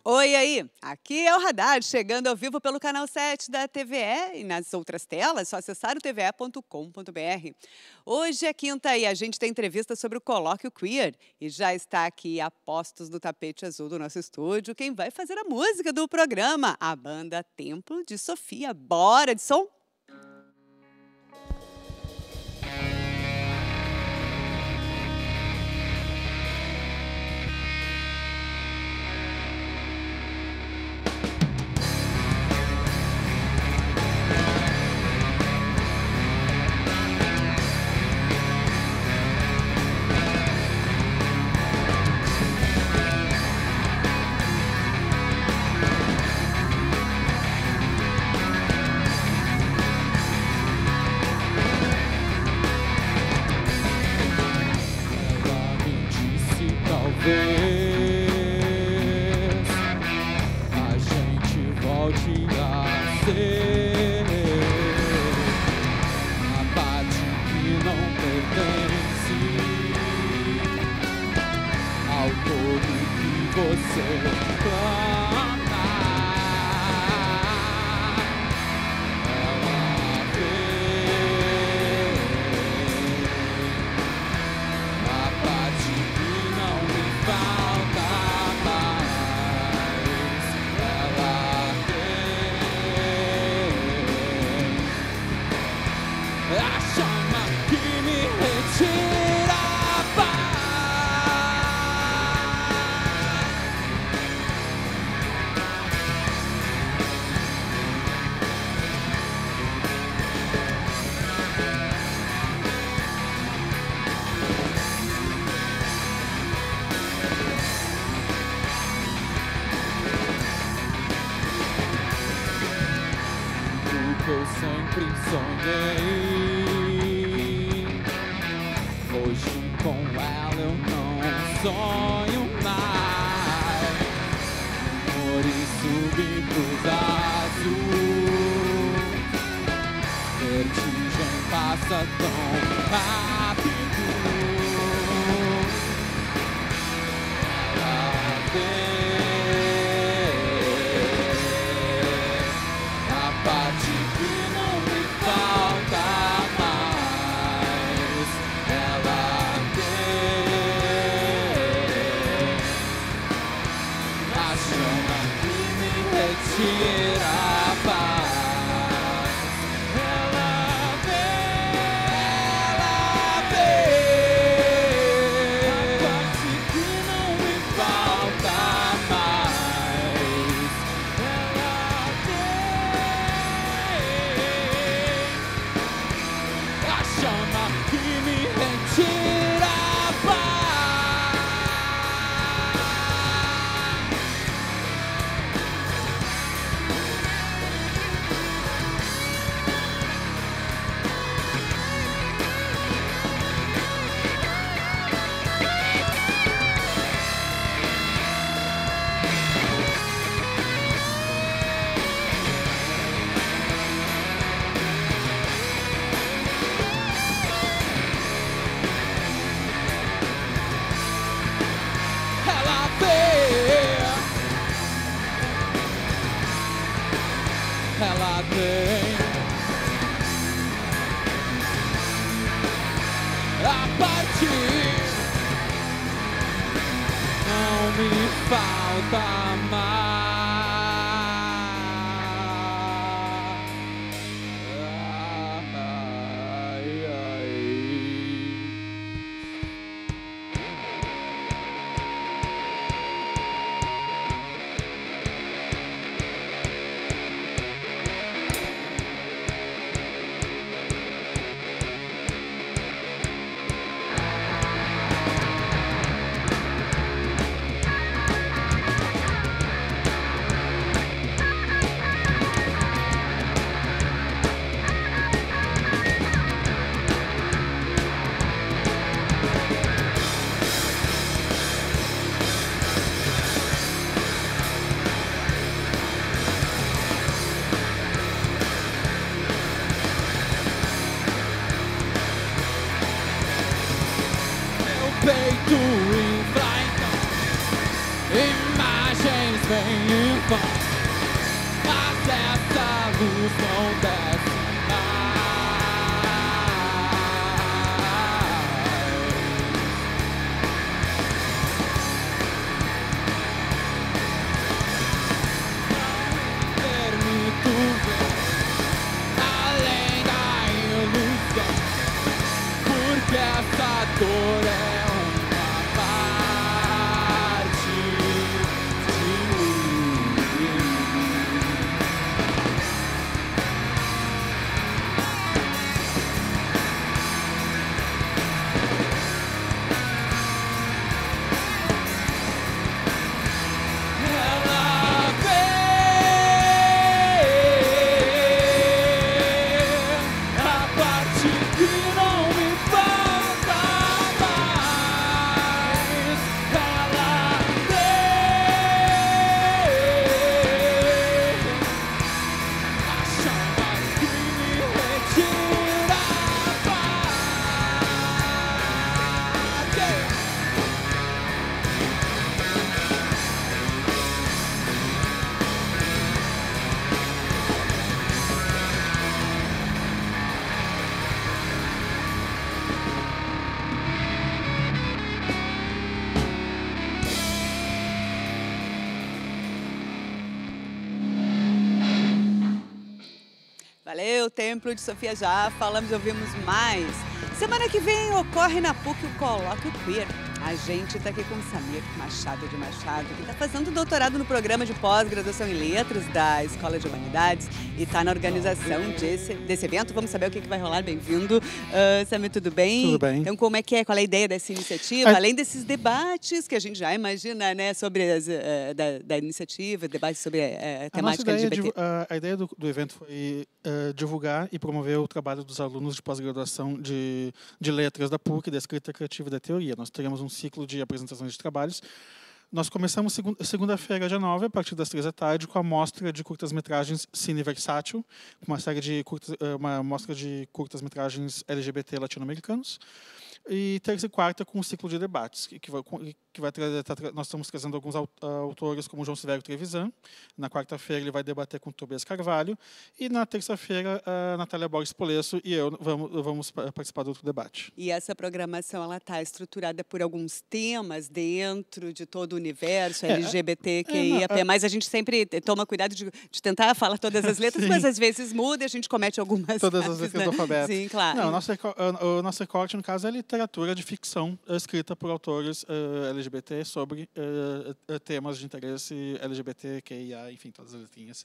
Oi, aí! Aqui é o Radar, chegando ao vivo pelo canal 7 da TVE e nas outras telas, só acessar o tve.com.br. Hoje é quinta e a gente tem entrevista sobre o Colóquio Queer. E já está aqui a postos do tapete azul do nosso estúdio, quem vai fazer a música do programa, a banda Templo de Sofia. Bora de som? Talvez a gente volte a ser a parte que não pertence ao todo que você planta. Ela vê a parte que não me falta mais. Ela tem a chama que me retira a paz. O que eu sempre sonhei, hoje com ela eu não sonho mais. Por isso vim pros azul, vertigem passa tão rápido. Ela tem a parte que não me falta mais. Ela tem a chama que me retira a paz. Ela vê a parte que não me falta mais. Ela tem a chama que me retira a paz. Ela tem a parte não me falta mais. Ai, ai. peito infla então imagens vem em vão, mas essa luz não desce essa dor é uma parte de mim. Ela vem, a parte que não me falta. Valeu, Templo de Sofia já falamos, ouvimos mais. Semana que vem ocorre na PUC o Colóquio Queer. A gente está aqui com o Samir Machado de Machado, que está fazendo doutorado no programa de pós-graduação em letras da Escola de Humanidades e está na organização desse evento. Vamos saber o que vai rolar. Bem-vindo. Samir, tudo bem? Tudo bem. Então, como é que é? Qual é a ideia dessa iniciativa? Além desses debates que a gente já imagina, né, sobre da iniciativa, debates sobre a temática LGBT. A ideia do evento foi divulgar e promover o trabalho dos alunos de pós-graduação de letras da PUC, da escrita criativa e da teoria. Nós teremos um ciclo de apresentações de trabalhos. Nós começamos segunda-feira, dia 9, a partir das 3 da tarde, com a mostra de curtas-metragens Cine Versátil, uma mostra de curtas-metragens LGBT latino-americanos. E terça e quarta com um ciclo de debates, nós estamos trazendo alguns autores como João Silvério Trevisan. Na quarta-feira ele vai debater com Tobias Carvalho e na terça-feira a Natália Borges Polesso e eu vamos participar do outro debate. E essa programação ela está estruturada por alguns temas dentro de todo o universo LGBTQIA+. A gente sempre toma cuidado de tentar falar todas as letras, mas às vezes muda e a gente comete algumas todas as letras do alfabeto. Sim, claro. Não, o nosso recorte, no caso, é literatura de ficção escrita por autores LGBT sobre temas de interesse LGBTQIA, enfim, todas as letrinhas.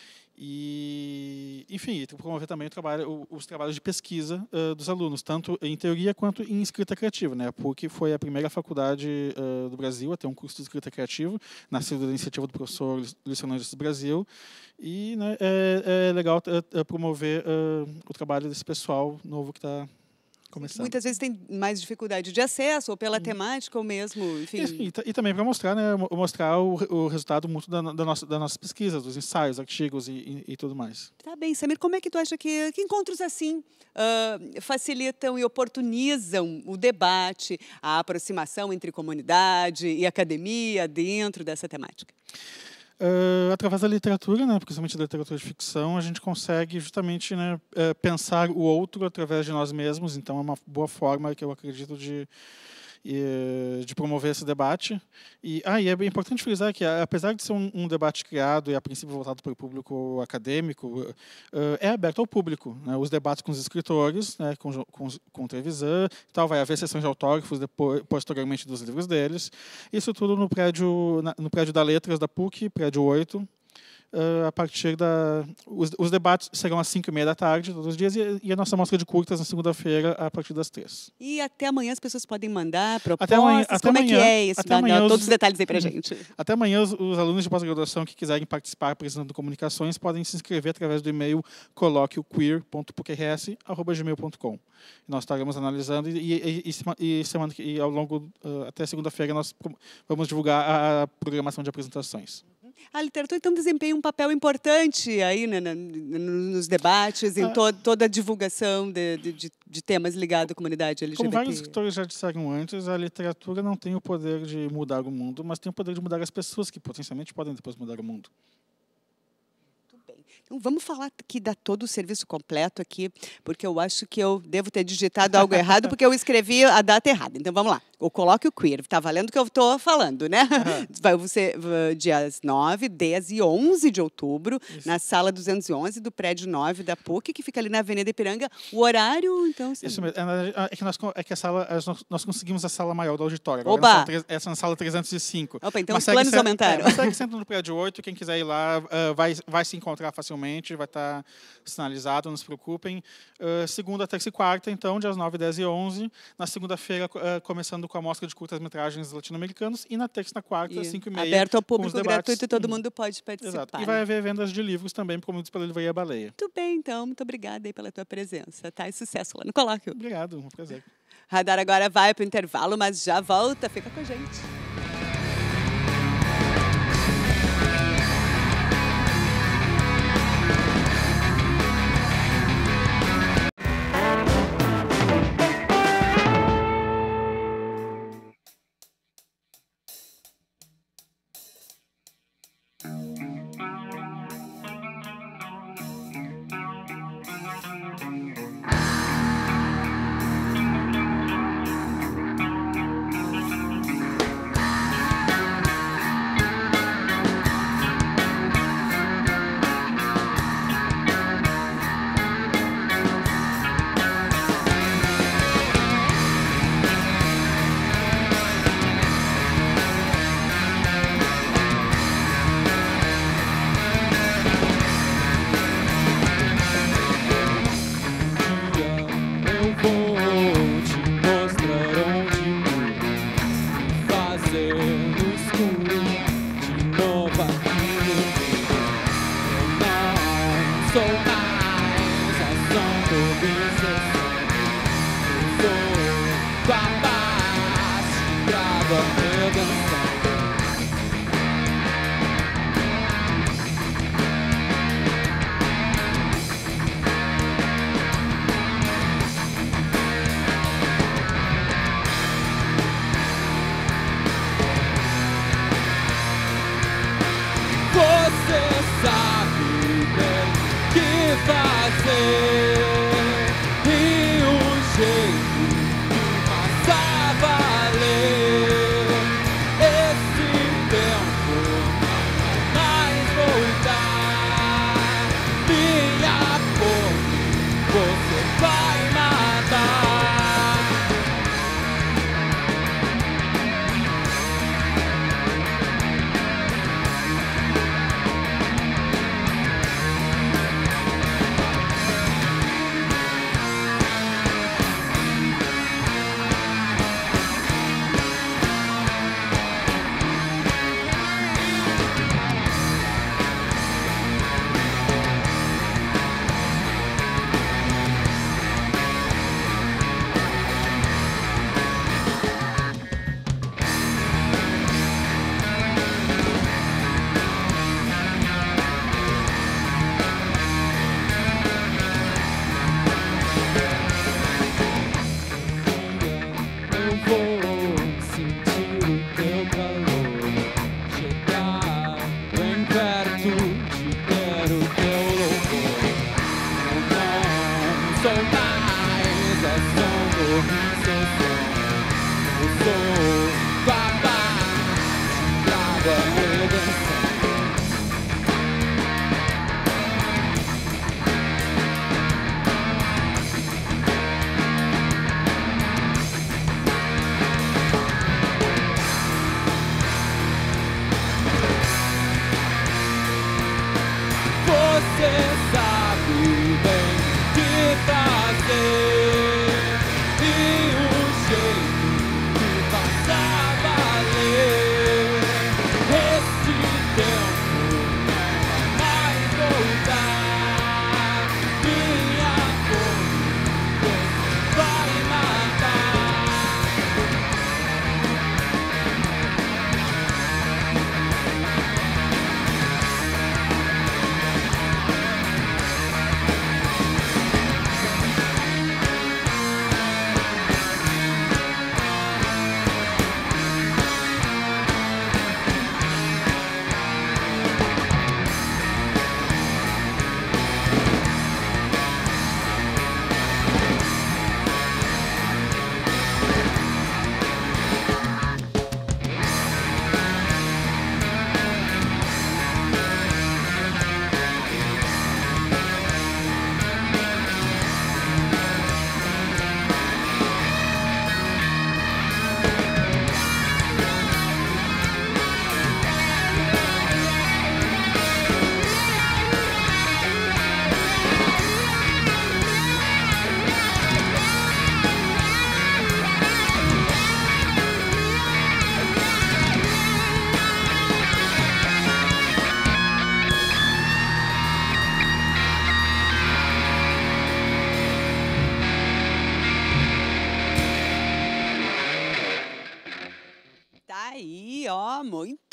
E, enfim, promover também os trabalhos de pesquisa dos alunos, tanto em teoria quanto em escrita criativa, né? A PUC foi a primeira faculdade do Brasil a ter um curso de escrita criativa, nascido da iniciativa do professor Luiz Fernandes do Brasil. E, né, é legal promover o trabalho desse pessoal novo que está começando. Muitas vezes tem mais dificuldade de acesso, ou pela temática, ou mesmo, enfim. E também para mostrar, né, o resultado mútuo da nossa pesquisa, dos ensaios, artigos e tudo mais. Tá bem, Samir, como é que tu acha que encontros assim facilitam e oportunizam o debate, a aproximação entre comunidade e academia dentro dessa temática? Através da literatura, né, principalmente da literatura de ficção, a gente consegue justamente, né, pensar o outro através de nós mesmos. Então, é uma boa forma, que eu acredito, de promover esse debate. E é bem importante frisar que, apesar de ser um debate criado e, a princípio, voltado para o público acadêmico, é aberto ao público, né? Os debates com os escritores, né, com o Trevisan, tal, vai haver sessões de autógrafos posteriormente dos livros deles. Isso tudo no prédio da Letras da PUC, prédio 8. A partir os debates serão às 5h30 da tarde, todos os dias, e a nossa mostra de curtas na segunda-feira, a partir das 3. E até amanhã as pessoas podem mandar propostas? Até Como amanhã, é que é isso? Dá todos os detalhes aí pra gente. Até amanhã, os alunos de pós-graduação que quiserem participar apresentando comunicações podem se inscrever através do e-mail coloquioqueer.pucrs@gmail.com. Nós estaremos analisando e ao longo, até segunda-feira, nós vamos divulgar a programação de apresentações. A literatura, então, desempenha um papel importante aí, né, nos debates, em toda a divulgação de temas ligados à comunidade LGBT. Como vários escritores já disseram antes, a literatura não tem o poder de mudar o mundo, mas tem o poder de mudar as pessoas que potencialmente podem depois mudar o mundo. Então, vamos falar aqui da todo o serviço completo aqui, porque eu acho que eu devo ter digitado algo errado, porque eu escrevi a data errada. Então, vamos lá. O Colóquio Queer. Está valendo o que eu estou falando, né? Vai ser dias 9, 10 e 11 de outubro, na sala 211 do prédio 9 da PUC, que fica ali na Avenida Ipiranga. O horário, então... Isso mesmo. É que a sala, nós conseguimos a sala maior do auditório. Oba! Essa é na sala 305. Opa, então os planos aumentaram. Mas segue sendo no prédio 8, quem quiser ir lá vai se encontrar facilmente, vai estar sinalizado, não se preocupem. Segunda, terça e quarta, então, dias 9, 10 e 11. Na segunda-feira, começando com a mostra de curtas-metragens latino-americanos. E na terça e na quarta, 5h30. Aberto ao público, gratuito, e todo mundo pode participar. Exato. E vai haver vendas de livros também, promovidos pela Livraria Baleia. Muito bem, então. Muito obrigada aí pela tua presença, tá? E sucesso lá no colóquio. Obrigado, um prazer. Radar agora vai para o intervalo, mas já volta. Fica com a gente.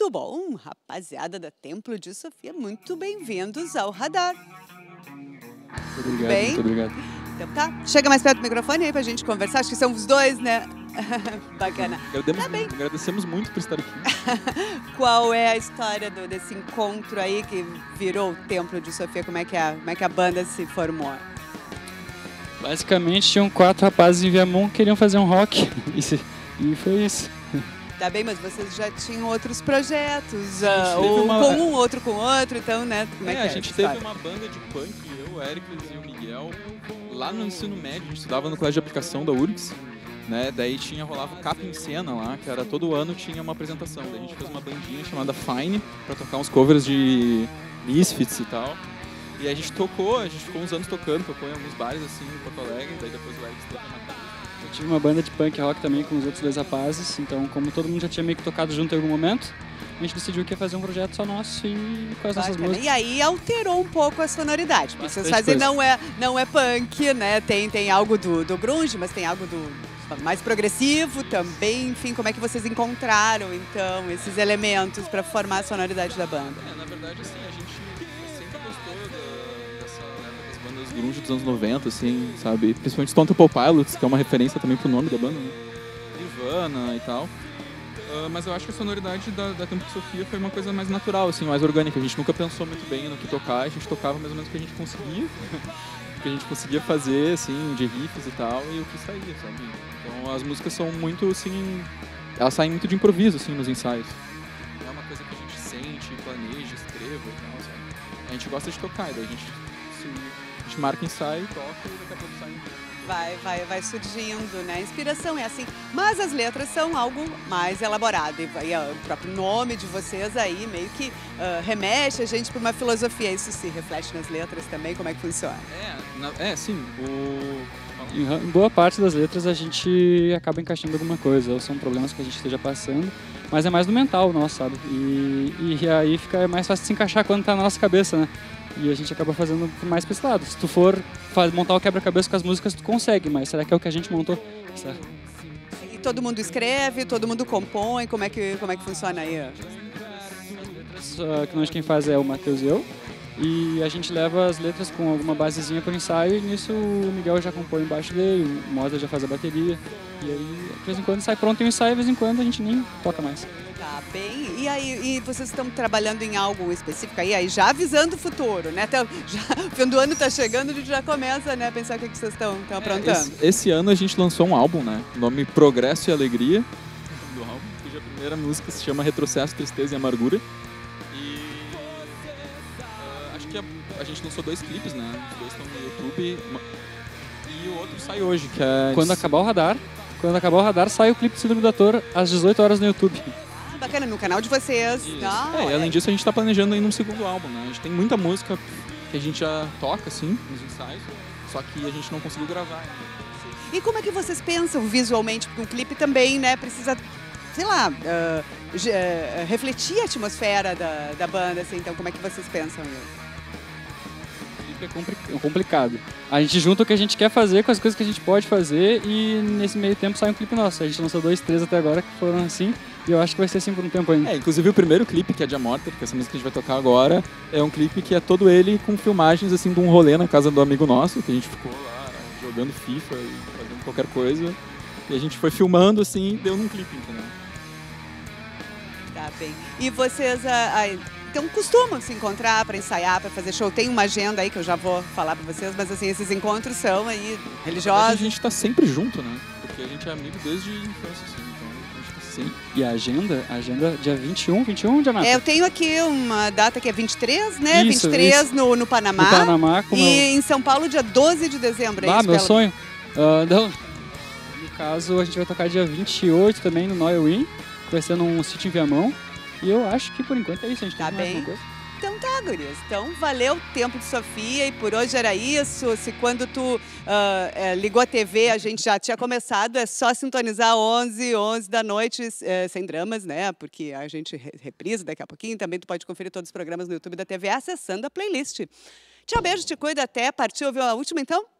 Tudo bom, rapaziada da Templo de Sofia? Muito bem-vindos ao Radar. Muito obrigado, Bem? muito obrigado. Então tá, chega mais perto do microfone aí pra gente conversar. Acho que são os dois, né? Bacana. Agradecemos muito por estar aqui. Qual é a história desse encontro aí que virou o Templo de Sofia? Como é que a banda se formou? Basicamente, tinham 4 rapazes em Viamão que queriam fazer um rock. E foi isso. Tá bem, mas vocês já tinham outros projetos, teve ou uma- com um, outro com outro, então, né? Como é que a é gente essa teve história? uma banda de punk, eu, o Éricles e o Miguel, lá no ensino médio, a gente estudava no colégio de aplicação da URGS, né? Daí rolava o Capa em Cena lá, que era todo ano tinha uma apresentação. Daí a gente fez uma bandinha chamada Fine, pra tocar uns covers de Misfits e tal. E a gente ficou uns anos tocando, tocou em alguns bares assim em Porto Alegre, daí depois o Éricles teve uma casa. Eu tive uma banda de punk rock também com os outros 2 rapazes, então como todo mundo já tinha meio que tocado junto em algum momento, a gente decidiu que ia fazer um projeto só nosso e com as nossas Bacana. músicas. E aí alterou um pouco a sonoridade. Porque vocês Bastante fazem, coisa. não é punk, né? Tem algo do grunge, mas tem algo mais progressivo também. Enfim, como é que vocês encontraram, então, esses elementos para formar a sonoridade da banda? Na verdade, assim, a gente sempre gostou dessa época das bandas grunge dos anos 90, assim, sabe? Principalmente Stone Temple Pilots, que é uma referência também pro nome da banda, né? Nirvana e tal. Mas eu acho que a sonoridade da Templo de Sofia foi uma coisa mais natural, assim, mais orgânica. A gente nunca pensou muito bem no que tocar, a gente tocava mais ou menos o que a gente conseguia. O que a gente conseguia fazer, assim, de riffs e tal, e o que saía, sabe? Então as músicas são muito, assim, elas saem muito de improviso, assim, nos ensaios. Não é uma coisa que a gente sente, planeja, escreva e tal, sabe? A gente gosta de tocar, e daí a gente marca ensaio, toca e daqui a pouco sai um vídeo. Vai surgindo, né? A inspiração é assim. Mas as letras são algo mais elaborado. E o próprio nome de vocês aí meio que remete a gente para uma filosofia. Isso se reflete nas letras também? Como é que funciona? Sim. Em boa parte das letras a gente acaba encaixando alguma coisa, ou são problemas que a gente esteja passando, mas é mais no mental nosso, sabe? E aí fica mais fácil de se encaixar quando tá na nossa cabeça, né? E a gente acaba fazendo mais pra esse lado. Se tu for montar o quebra-cabeça com as músicas, tu consegue, mas será que é o que a gente montou? Certo? E todo mundo escreve, todo mundo compõe, como é que funciona aí? As letras, que nós quem faz é o Matheus e eu. E a gente leva as letras com alguma basezinha para o ensaio e nisso o Miguel já compõe embaixo dele, o Mota já faz a bateria. E aí, de vez em quando sai pronto o ensaio, de vez em quando a gente nem toca mais. Tá bem. E aí, vocês estão trabalhando em algo específico aí já avisando o futuro, né? Então, o fim do ano tá chegando, a gente já começa, né, a pensar o que vocês estão aprontando. Esse ano a gente lançou um álbum, né? O nome Progresso e Alegria, do álbum, cuja primeira música se chama Retrocesso, Tristeza e Amargura. Acho que a gente lançou 2 clipes, né? Os 2 estão no YouTube e o outro sai hoje, que é... Quando acabar o radar, sai o clipe do Síndrome do Ator às 18 horas no YouTube. Bacana, no canal de vocês. E além disso, a gente está planejando ainda um segundo álbum, né? A gente tem muita música que a gente já toca, assim, nos ensaios, só que a gente não conseguiu gravar. E como é que vocês pensam visualmente? Porque um clipe também, né, precisa, sei lá, refletir a atmosfera da banda, assim. Então, como é que vocês pensam nisso? É complicado. A gente junta o que a gente quer fazer com as coisas que a gente pode fazer e nesse meio tempo sai um clipe nosso. A gente lançou 2, 3 até agora que foram assim e eu acho que vai ser assim por um tempo ainda. Inclusive o primeiro clipe, que é de Amorter, que é essa música que a gente vai tocar agora, é um clipe que é todo ele com filmagens assim de um rolê na casa do amigo nosso, que a gente ficou lá jogando FIFA e fazendo qualquer coisa. E a gente foi filmando assim e deu num clipe, entendeu? Tá bem. E vocês... Então, costumam se encontrar para ensaiar, para fazer show? Tem uma agenda aí que eu já vou falar para vocês, mas assim, esses encontros são aí religiosos? A gente está sempre junto, né? Porque a gente é amigo desde a infância, assim, então a gente tá sempre... E a agenda dia 21 de março. Eu tenho aqui uma data que é 23, né? Isso, 23 isso. No Panamá. No Panamá. E em São Paulo, dia 12 de dezembro. É isso, meu sonho. No caso, a gente vai tocar dia 28 também no Noia Win, que vai ser num sítio em Viamão. E eu acho que por enquanto é isso, a gente tá tem mais bem. alguma coisa. Então tá, gurias. Então valeu o Templo de Sofia e por hoje era isso. Se quando tu ligou a TV a gente já tinha começado, é só sintonizar 11 da noite, sem dramas, né? Porque a gente reprisa daqui a pouquinho. Também tu pode conferir todos os programas no YouTube da TV acessando a playlist. Tchau, beijo, te cuida, até. Partiu, ouviu a última então?